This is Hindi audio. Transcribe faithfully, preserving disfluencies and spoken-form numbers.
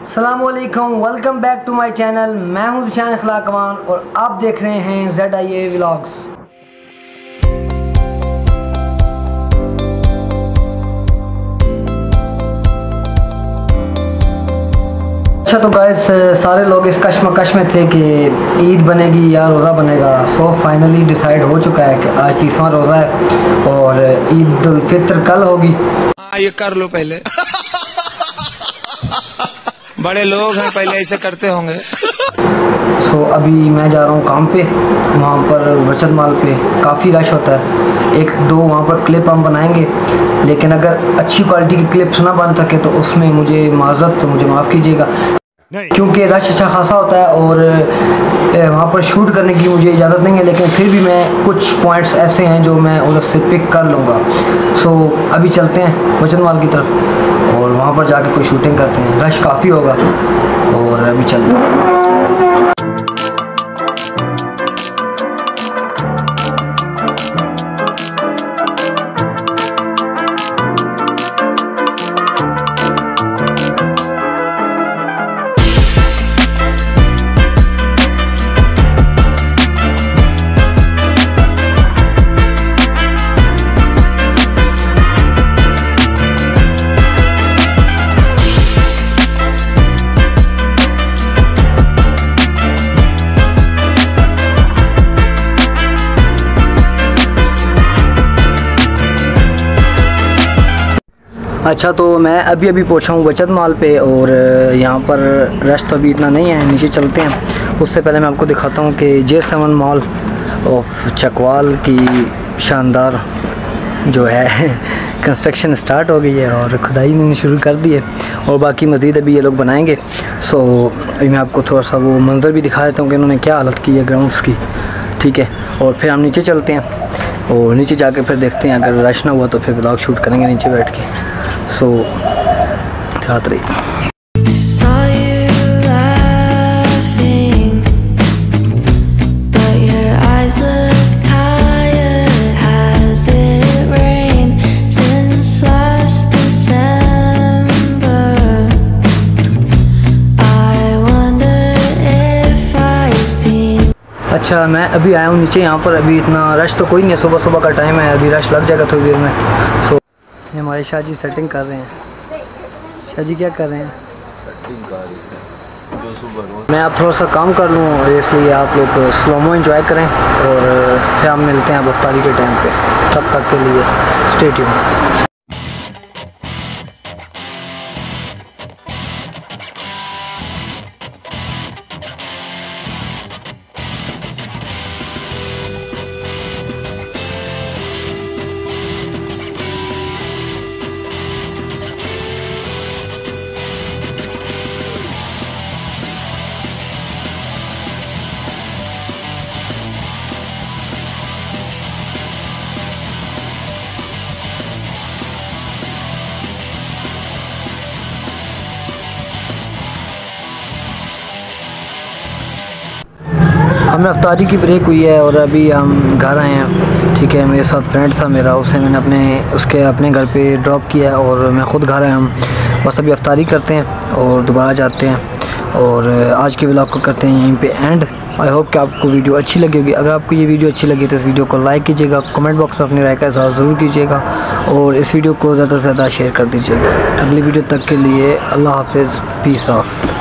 अस्सलामुअलैकुम, welcome back to my channel. मैं हूं ज़िशान अखलाकवान और आप देख रहे हैं जेड आई ए व्लॉग्स। अच्छा तो गाइस, सारे लोग इस कश्मकश में थे कि ईद बनेगी या रोज़ा बनेगा। सो फाइनली डिसाइड हो चुका है कि आज तीसवां रोज़ा है और ईद उल फित्र कल होगी। हाँ, ये कर लो पहले बड़े लोग हैं, पहले ऐसे करते होंगे। सो so, अभी मैं जा रहा हूँ काम पे। वहाँ पर बचत माल पे काफ़ी रश होता है। एक दो वहाँ पर क्लिप हम बनाएंगे, लेकिन अगर अच्छी क्वालिटी की क्लिप्स ना बन सके तो उसमें मुझे माज़रत, तो मुझे माफ़ कीजिएगा, क्योंकि रश अच्छा खासा होता है और वहाँ पर शूट करने की मुझे इजाज़त नहीं है। लेकिन फिर भी मैं कुछ पॉइंट्स ऐसे हैं जो मैं उधर से पिक कर लूँगा। सो so, अभी चलते हैं बचत माल की तरफ और वहाँ पर जाके कोई शूटिंग करते हैं। रश काफ़ी होगा और अभी चलते हैं। अच्छा तो मैं अभी अभी पहुंचा हूँ बचत माल पे और यहाँ पर रश तो अभी इतना नहीं है। नीचे चलते हैं। उससे पहले मैं आपको दिखाता हूँ कि J seven mall of Chakwal की शानदार जो है कंस्ट्रक्शन स्टार्ट हो गई है और खुदाई इन्होंने शुरू कर दी है और बाकी मज़ीद अभी ये लोग बनाएंगे। सो अभी मैं आपको थोड़ा सा वो मंज़र भी दिखा देता हूँ कि इन्होंने क्या हालत की है ग्राउंड्स की, ठीक है। और फिर हम नीचे चलते हैं और नीचे जाके फिर देखते हैं, अगर रश ना हुआ तो फिर ब्लॉग शूट करेंगे नीचे बैठ के। सो साथ रही। अच्छा मैं अभी आया हूँ नीचे। यहाँ पर अभी इतना रश तो कोई नहीं है, सुबह सुबह का टाइम है, अभी रश लग जाएगा थोड़ी देर में। सो हमारे शाह जी सेटिंग कर रहे हैं। शाह जी क्या कर रहे हैं? मैं आप थोड़ा सा काम कर लूँ, इसलिए आप लोग स्लोमो एंजॉय करें और फिर हम मिलते हैं अब इफ्तारी के टाइम पे। तब तक के लिए स्टे ट्यून्ड। हमें अफ्तारी की ब्रेक हुई है और अभी हम घर आए हैं, ठीक है। मेरे साथ फ्रेंड था मेरा, उसे मैंने अपने उसके अपने घर पे ड्रॉप किया और मैं ख़ुद घर आया हूँ। बस अभी अफ्तारी करते हैं और दोबारा जाते हैं और आज के व्लॉग को करते हैं यहीं पे एंड। आई होप कि आपको वीडियो अच्छी लगी होगी। अगर आपको ये वीडियो अच्छी लगी तो इस वीडियो को लाइक कीजिएगा, कमेंट बॉक्स में अपनी राय का इज़हार ज़रूर कीजिएगा और इस वीडियो को ज़्यादा से ज़्यादा शेयर कर दीजिएगा। अगली वीडियो तक के लिए अल्लाह हाफिज़, पीस ऑफ।